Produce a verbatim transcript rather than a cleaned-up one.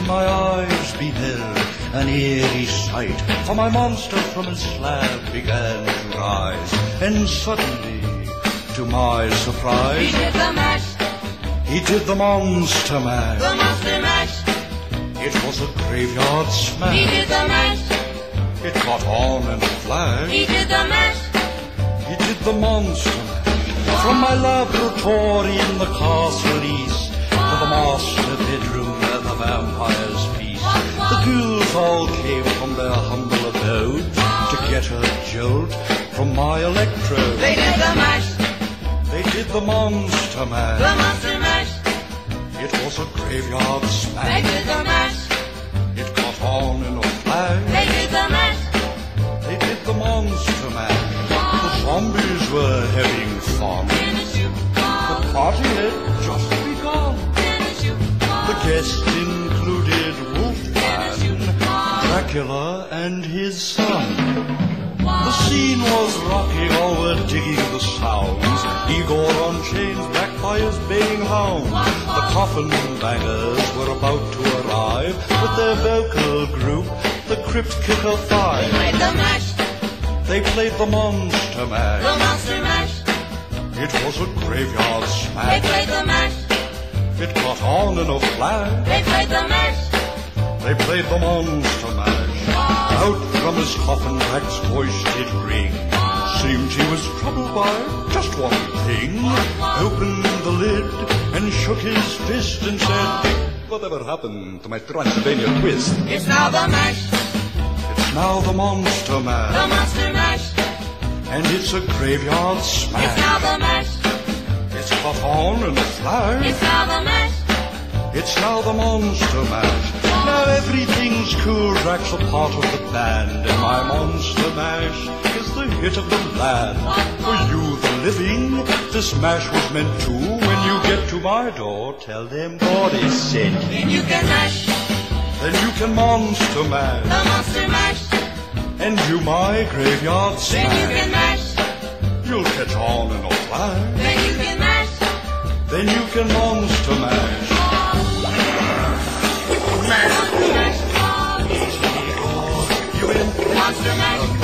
Then my eyes beheld an eerie sight, for my monster from his slab began to rise, and suddenly, to my surprise, he did the mash. He did the monster mash. The monster mash. It was a graveyard smash. He did the mash. It caught on in a flash. He did the mash. He did the monster mash. From my laboratory in the castle east to the master bedroom where the vampires feast, the ghouls all came from their humble abode to get a jolt from my electrode. They did the mash. They did the monster mash. The monster mash. It was a graveyard They smash. did the mash. It caught on in a flash. They did the mash. They did the monster mash. The zombies were having fun. Finish you. The party had just begun. Finish you. The guests included Wolfman, Dracula, and his son. The scene was rocking, all were digging the sounds. Igor on chains, backed by his baying hounds. The coffin bangers were about to arrive with their vocal group, the Crypt Kicker Five. They played the mash. They played the monster mash. The monster mash. It was a graveyard They smash. played the mash. It caught on in a flash. They played the mash. They played the monster mash. Out from his coffin, Drac's voice did ring. Seemed he was troubled by just one thing. Opened the lid and shook his fist and said, "Whatever happened to my Transylvania twist?" It's now the mash. It's now the monster The mash. monster mash. And it's a graveyard It's smash. now the mash. It's caught on in a flash. It's now the mash. It's now the monster mash. Now everything's cool, Drac's a part of the band, and my monster mash is the hit of the land. For you, the living, this mash was meant to. When you get to my door, tell them God is sent. Then you can mash. Then you can monster The mash, monster mash. and you my graveyard Then you can smash. mash. You'll catch on in a flash. Then you can mash. Then you can monster mash. Monster mash. You in Monster mash.